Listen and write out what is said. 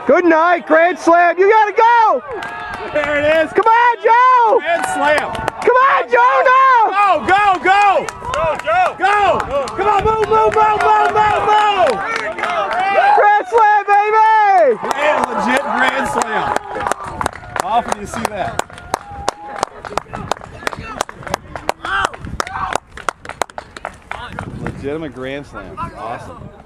Good night, Grand Slam. You gotta go. There it is. Come on, Joe. Grand Slam. Come on, Jonah. Go, go, go. Go, Joe. Go. Come on, move, move, move, move, move, move. Grand Slam, baby. Legit Grand Slam. How often do you see that? Legitimate Grand Slam. Awesome.